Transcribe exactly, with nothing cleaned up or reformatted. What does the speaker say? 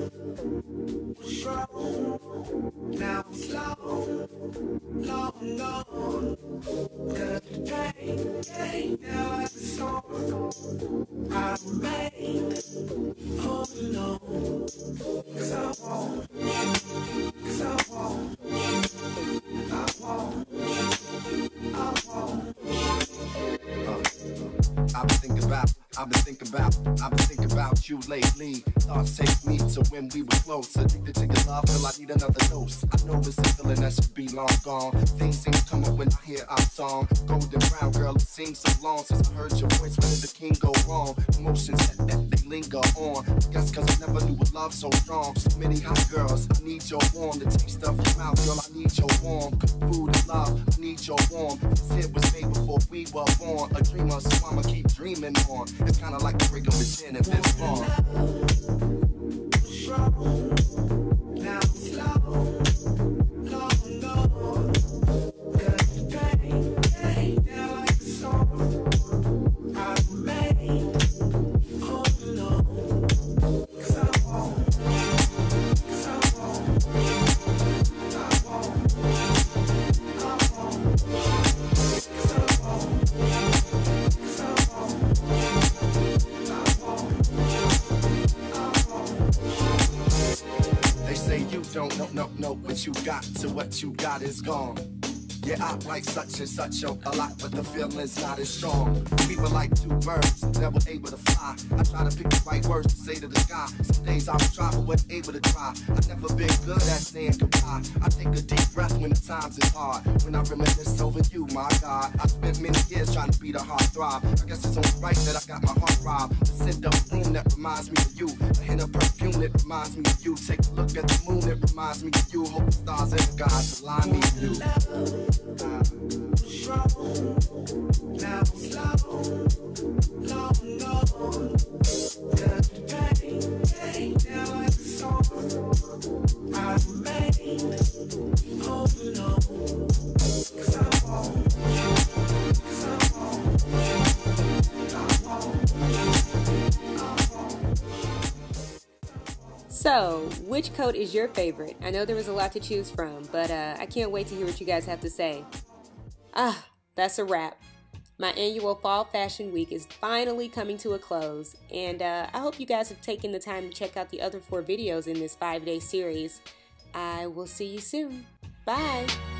was wrong. Now I'm slow, long gone. Got the pain, pain, now like a storm. I remain holding on, 'cause I won't, 'cause I won't, I won't, I won't. Uh, I've been thinking about, I've been thinking about, I've been thinking about you lately. Thoughts take me to when we were close. Addicted to your love, till I need another dose. I know it's a feeling that should be long gone. Things seem to come up when I hear our song. Golden brown girl, it seems so long since I heard your voice. When did the king go wrong? Emotions that, that they linger on. Guess 'cause I never knew a love so strong. So many hot girls, I need your warm. The taste of your mouth, girl, I need your warm. Good food and love, I need your warm. This hit was made before we were born. A dreamer, so I'ma keep dreaming on. It's kinda like the break of the gin and this farm. Now I'm slow, long gone. Got the pain, pain, now like a storm. I remain holding on, 'cause I won't, 'cause I won't, I won't, I won't, 'cause I won't, 'cause I won't, I won't, I won't. They say you don't know, no, no, what you got, to what you got is gone. Yeah, I like such and such a, a lot, but the feeling's not as strong. We were like two birds, never able to fly. I try to pick the right words to say to the sky. Some days I was try, but wasn't able to try. I never been good at saying goodbye. I take a deep breath when the times is hard. When I reminisce over you, my God. I spent many years trying to be the heart throb. I guess it's only right that I got my heart robbed. The scent of the room that reminds me of you. A hint of perfume that reminds me of you. Take a look at the moon that reminds me of you. Hope the stars and the gods align me with you. Wrong. Now I'm slow, long gone. Got the pain, pain, now like a storm. I remain holding on, 'cause I won't, 'cause I won't, I won't, I won't. So, which coat is your favorite? I know there was a lot to choose from, but uh, I can't wait to hear what you guys have to say. Ah, that's a wrap. My annual Fall Fashion Week is finally coming to a close, and uh, I hope you guys have taken the time to check out the other four videos in this five-day series. I will see you soon. Bye!